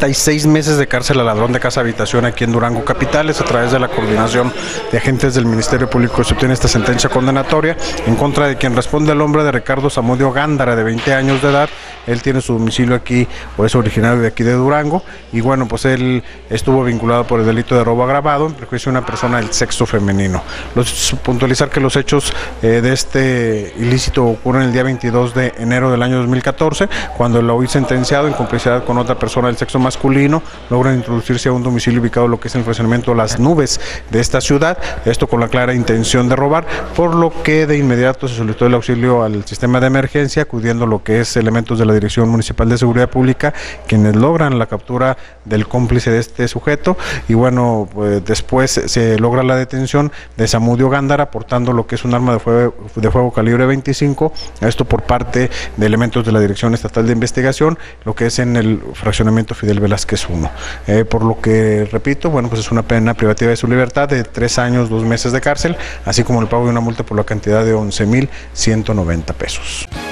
36 meses de cárcel al ladrón de casa habitación aquí en Durango Capitales. A través de la coordinación de agentes del Ministerio Público se obtiene esta sentencia condenatoria en contra de quien responde al nombre de Ricardo Zamudio Gándara, de 20 años de edad. Él tiene su domicilio aquí, o es originario de aquí de Durango, y bueno, pues él estuvo vinculado por el delito de robo agravado en perjuicio de una persona del sexo femenino. Puntualizar que los hechos de este ilícito ocurren el día 22 de enero del año 2014, cuando el hoy sentenciado, en complicidad con otra persona del sexo masculino, logran introducirse a un domicilio ubicado en lo que es el fraccionamiento Las Nubes de esta ciudad, esto con la clara intención de robar, por lo que de inmediato se solicitó el auxilio al sistema de emergencia, acudiendo lo que es elementos de la Dirección Municipal de Seguridad Pública, quienes logran la captura del cómplice de este sujeto, y bueno, pues después se logra la detención de Zamudio Gándara portando lo que es un arma de fuego calibre 25, esto por parte de elementos de la Dirección Estatal de Investigación, lo que es en el fraccionamiento Fidel Velázquez 1. Por lo que, repito, bueno, pues es una pena privativa de su libertad de 3 años, 2 meses de cárcel, así como el pago de una multa por la cantidad de 11,190 pesos.